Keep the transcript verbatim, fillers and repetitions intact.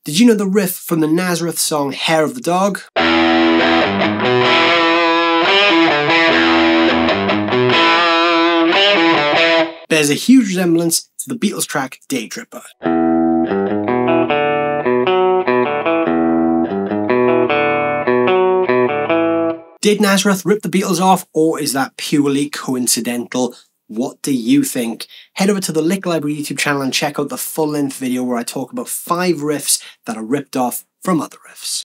Did you know the riff from the Nazareth song Hair of the Dog? Bears a huge resemblance to the Beatles track Day Tripper. Did Nazareth rip the Beatles off, or is that purely coincidental? What do you think? Head over to the Licklibrary YouTube channel and check out the full-length video where I talk about five riffs that are ripped off from other riffs.